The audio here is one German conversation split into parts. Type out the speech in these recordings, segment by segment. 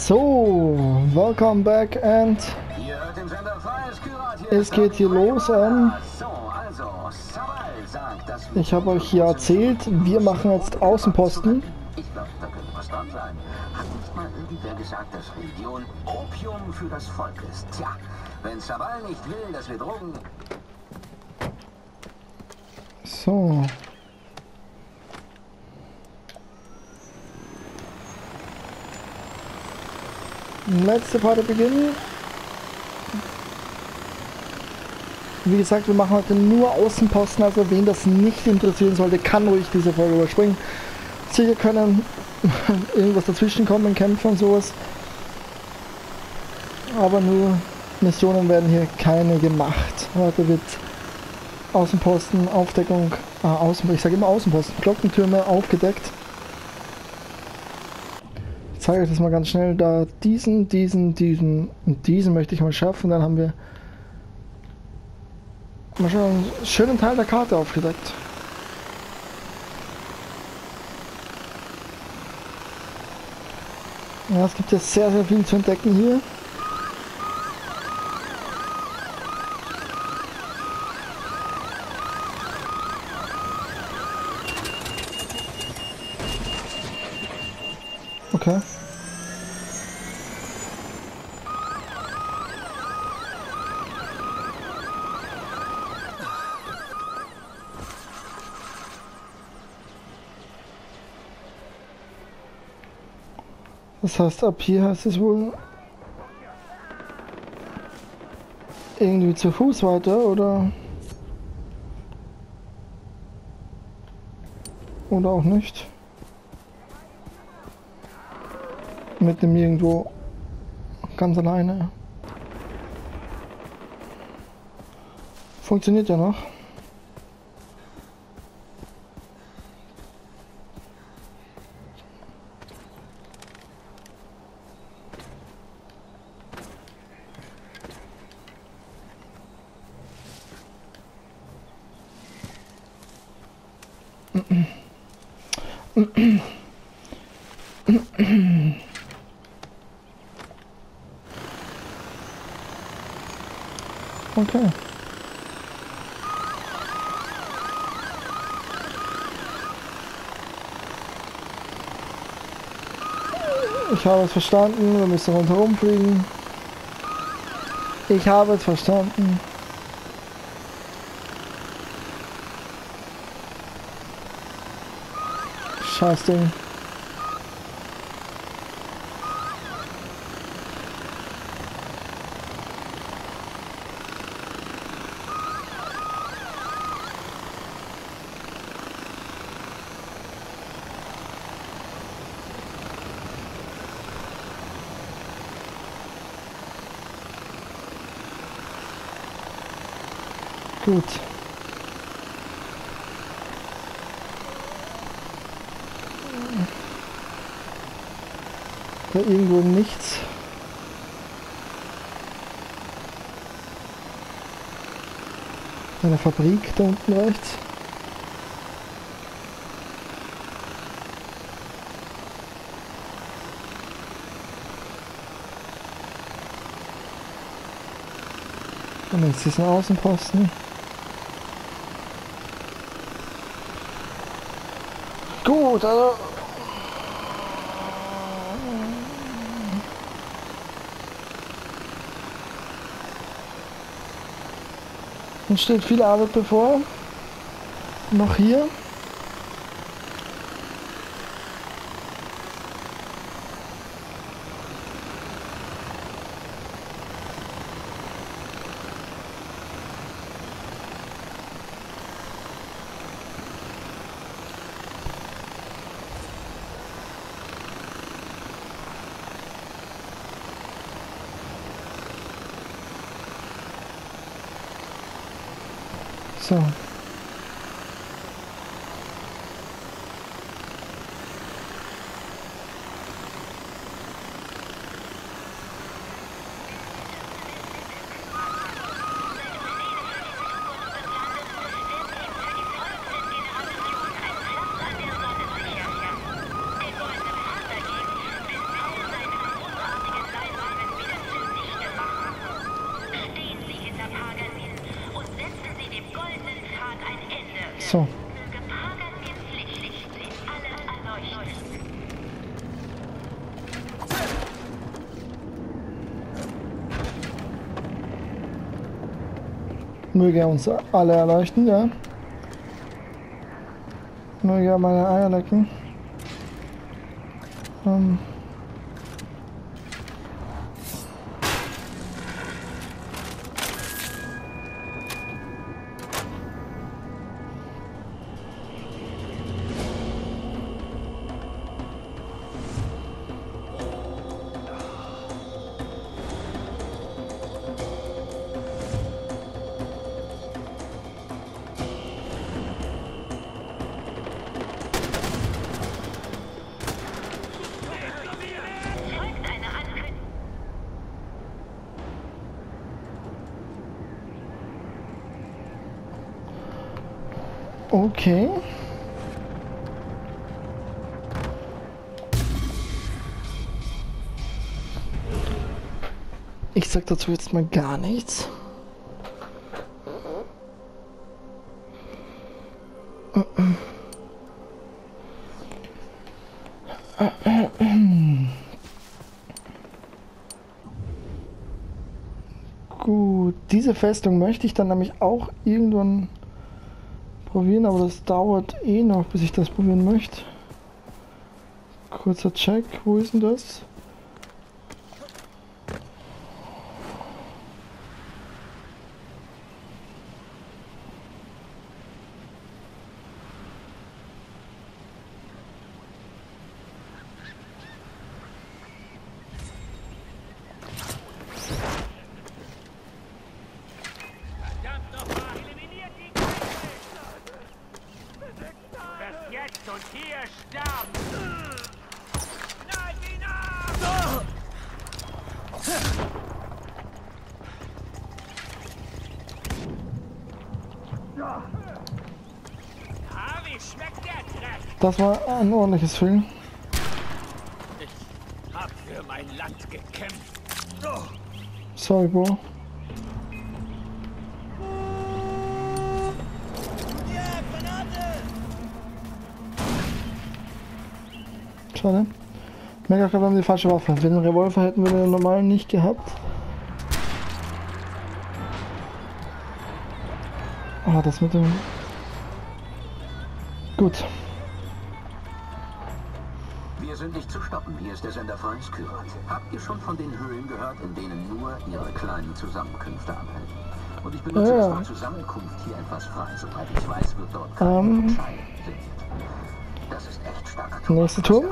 So, welcome back and es geht hier los. Ich habe euch hier erzählt, wir machen jetzt Außenposten. Ich glaube, da könnte was dran sein. Hat nicht mal irgendwer gesagt, dass Religion Opium für das Volk ist? Tja, wenn Sabal nicht will, dass wir Drogen... So. Letzte Party beginnen. Wie gesagt, wir machen heute nur Außenposten, also wen das nicht interessieren sollte, kann ruhig diese Folge überspringen. Sicher können irgendwas dazwischen kommen in Kämpfen und sowas. Aber nur Missionen werden hier keine gemacht. Heute wird Außenposten, Aufdeckung, ich sage immer Außenposten, Glockentürme aufgedeckt. Ich zeige euch das mal ganz schnell, da diesen und diesen möchte ich mal schaffen, dann haben wir mal schon einen schönen Teil der Karte aufgedeckt. Ja, es gibt ja sehr viel zu entdecken hier. Okay. Das heißt, ab hier heißt es wohl irgendwie zu Fuß weiter, oder auch nicht. Mit dem irgendwo ganz alleine. Funktioniert ja noch. Okay. Ich habe es verstanden, wir müssen rundherum fliegen. Ich habe es verstanden. Scheiß Ding. Gut. Da irgendwo nichts. Eine Fabrik da unten rechts. Und jetzt ist ein Außenposten. Gut, also uns steht viel Arbeit bevor. Noch hier. So. So. Möge er uns alle erleuchten, ja. Möge er meine Eier lecken. Okay. Ich sag dazu jetzt mal gar nichts. Gut, diese Festung möchte ich dann nämlich auch irgendwann probieren, aber das dauert eh noch, bis ich das probieren möchte. Kurzer Check, wo ist denn das? Und hier sterben! Nein, Dina! Wie schmeckt der Dreck? Das war ein ordentliches Film. Ich hab für mein Land gekämpft. Sorry, Bro. Schade. Mega wir haben die falsche Waffe. Wenn wir einen Revolver hätten, wir den normalen nicht gehabt. Ah, das mit dem... Gut. Wir sind nicht zu stoppen. Hier ist der Sender Franz Kyrat. Habt ihr schon von den Höhlen gehört, in denen nur ihre kleinen Zusammenkünfte abhalten? Und ich benutze das Wort Zusammenkunft hier etwas frei. Soweit ich weiß, wird dort keine Entscheidung gebildet. Das ist echt stark. Nächster Turm.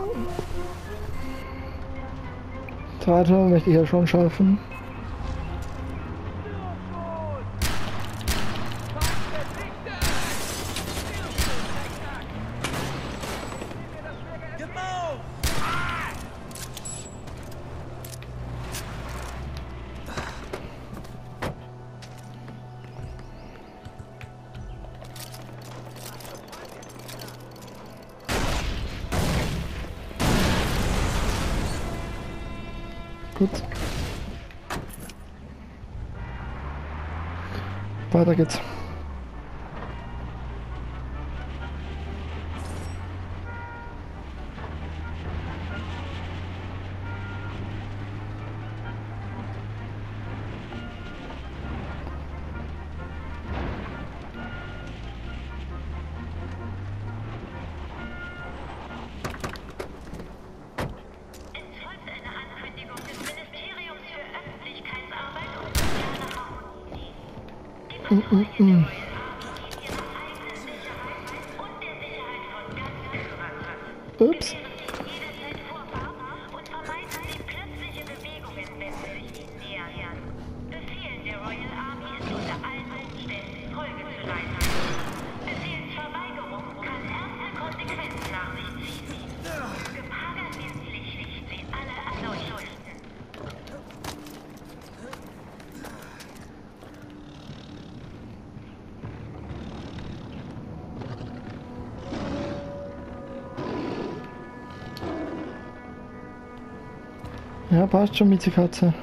3 Türme möchte ich ja schon schaffen. Gut. Weiter geht's. Ups. Ja, passt schon mit der Katze.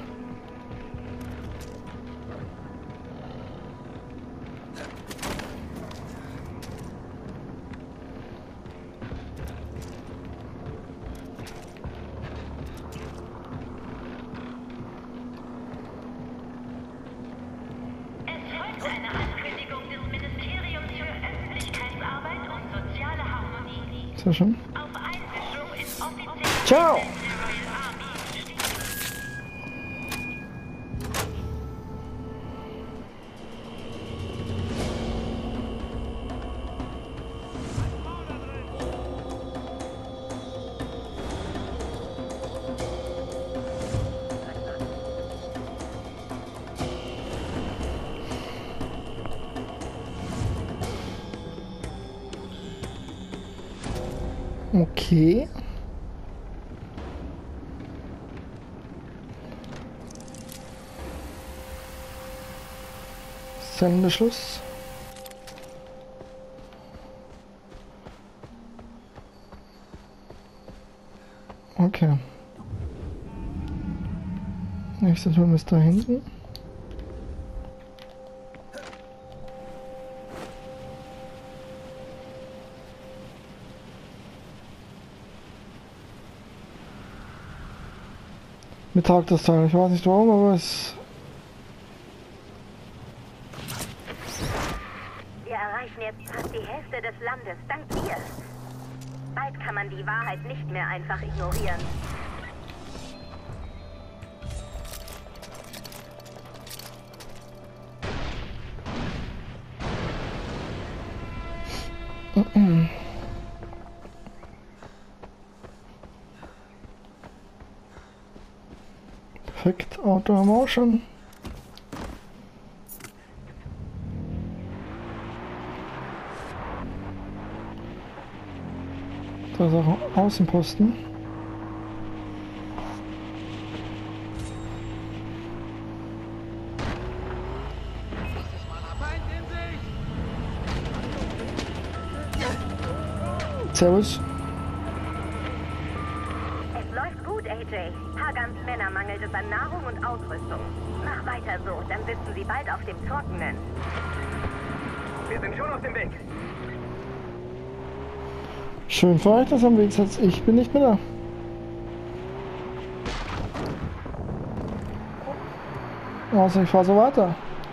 Sehr schön. Ciao! Okay. Sendeschluss. Okay. Nächster Turm ist da hinten. Mir taugt das Teil. Ich weiß nicht warum, aber es... Wir erreichen jetzt fast die Hälfte des Landes, dank dir. Bald kann man die Wahrheit nicht mehr einfach ignorieren. Perfekt, Auto haben wir auch schon. Da ist auch ein Außenposten. Servus. Es läuft gut, AJ. Hagans Männer mangelt es an Nahrung und Ausrüstung. Mach weiter so, dann sitzen sie bald auf dem Trockenen. Wir sind schon auf dem Weg. Schön für euch, dass ihr am Weg seid. Ich bin nicht mehr da. Also ich fahre so weiter.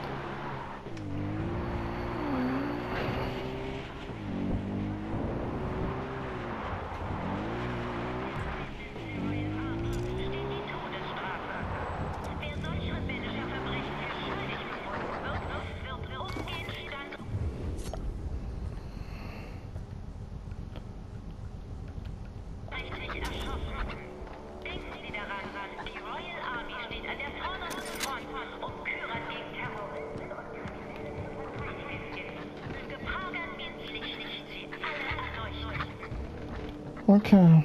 Okay.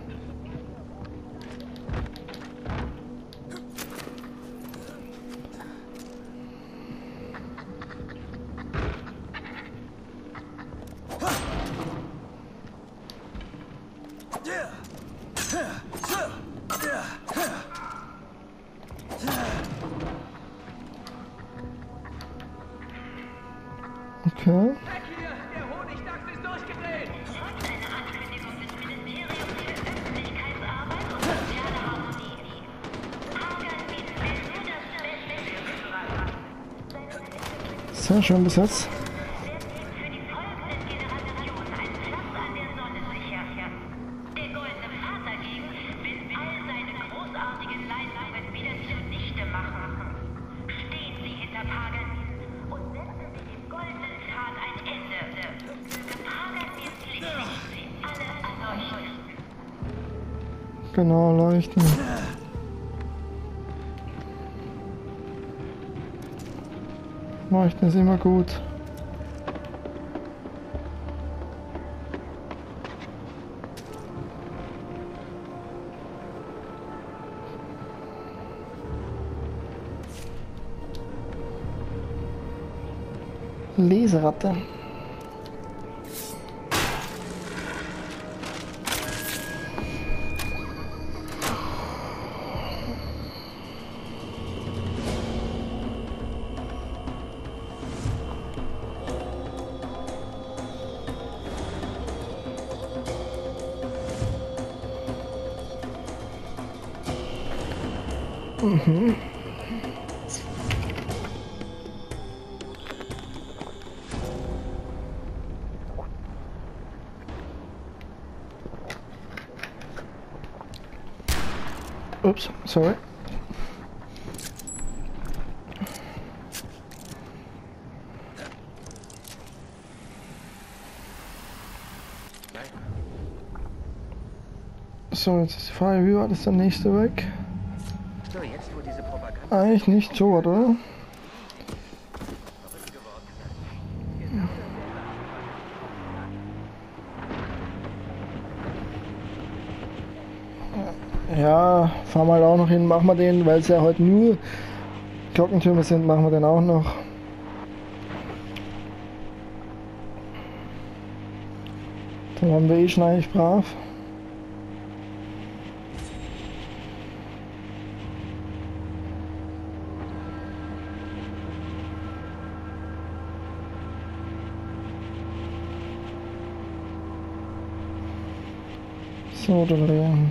Okay. Weg hier! Der Honigdachs ist durchgedreht! Sehr schön bis jetzt. Genau, leuchten. Leuchten ist immer gut. Leseratte. Mhm. Ups, sorry. So, jetzt ist die Frage, wie war das der nächste Weg? So, jetzt wo diese Propaganda Eigentlich nicht so, oder? Ja, fahren wir halt auch noch hin, machen wir den, weil es ja heute nur Glockentürme sind, machen wir den auch noch. Dann haben wir eh schon eigentlich brav. So, da drehen.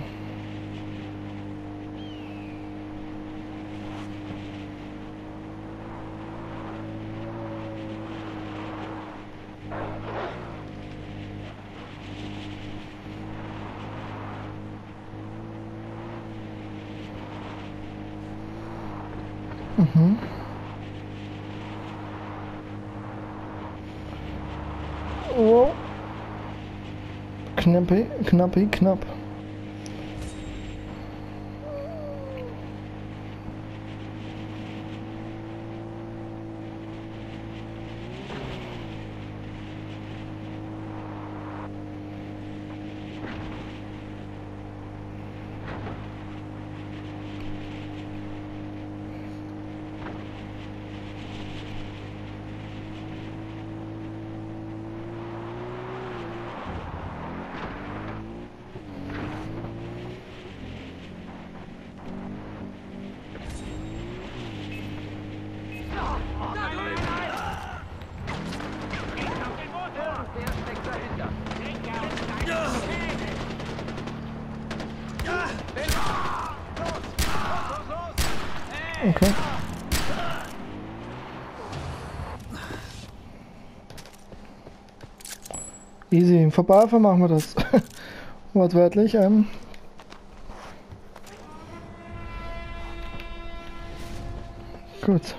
Mhm. Oh. Knapp. Okay. Easy, im Vorbeifahren machen wir das. Wortwörtlich. Gut.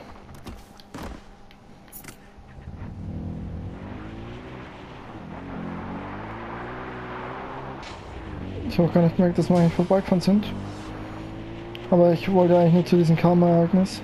Ich habe auch gar nicht gemerkt, dass wir eigentlich vorbeigefahren sind. Aber ich wollte eigentlich nur zu diesem Karma-Ereignis.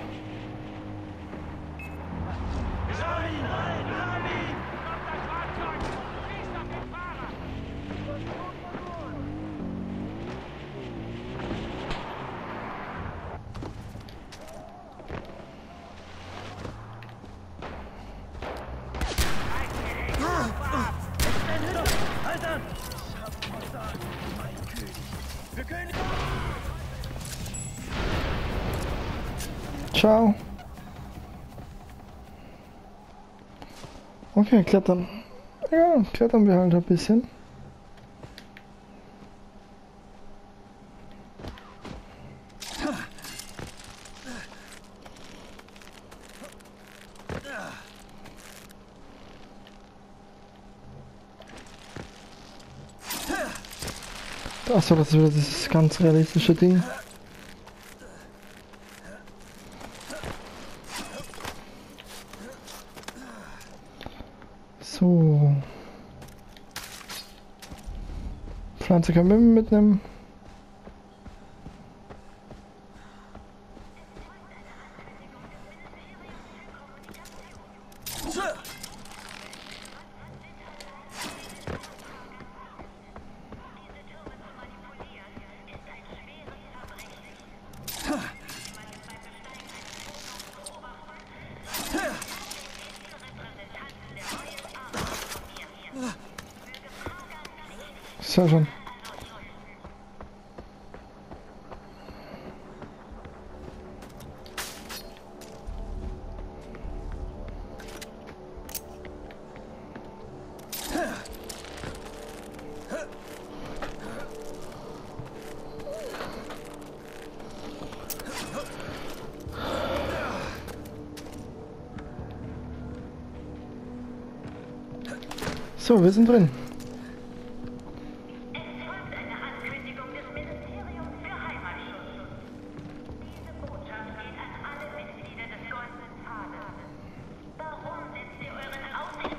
Ciao. Okay, klettern. Ja, klettern wir halt ein bisschen. Achso, das ist wieder dieses ganz realistische Ding. So. Pflanze können wir mitnehmen. Sehr schön. So, wir sind drin.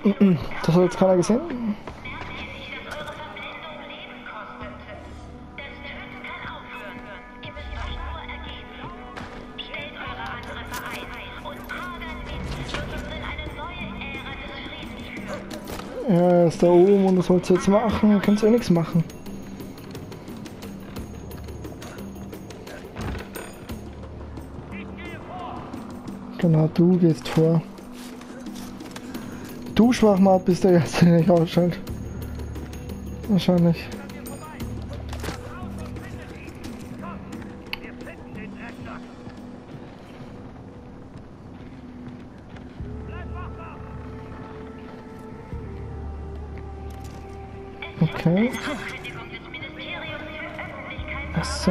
Das hat jetzt keiner gesehen. Ja, er ist da oben und das wollt ihr jetzt machen, ihr könnt eh nichts machen. Genau, du gehst vor. Du Schwachmat bist der Erste, der nicht ausschaltet. Wahrscheinlich. Okay. Ach so.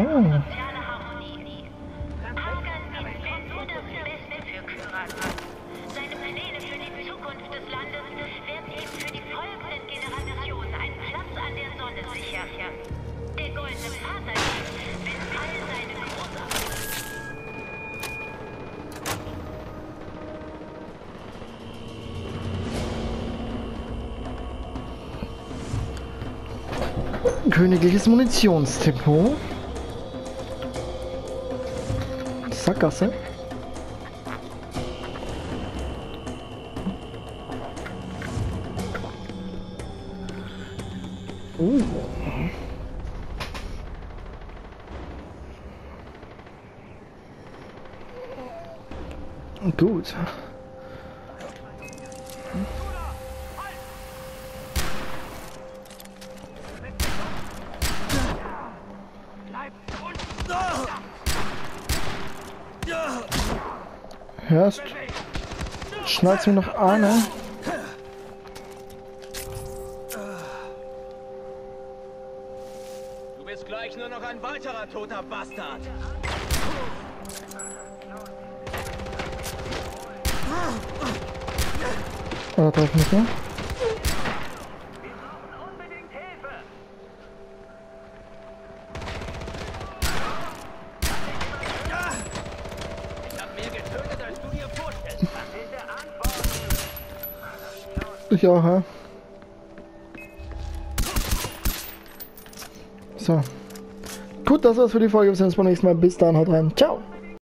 Seine Pläne für die Zukunft des Landes werden ihm für die folgenden Generationen einen Platz an der Sonne sichern. Der goldene Vater wenn all seine Königliches Munitionsdepot. Sackgasse. Gut. Hörst? Schneid's mir noch eine. Du bist gleich nur noch ein weiterer toter Bastard. Oder treffe mich nicht. Ich auch, ja. So. Gut, das war's für die Folge. Wir sehen uns beim nächsten Mal. Bis dann, haut rein. Ciao.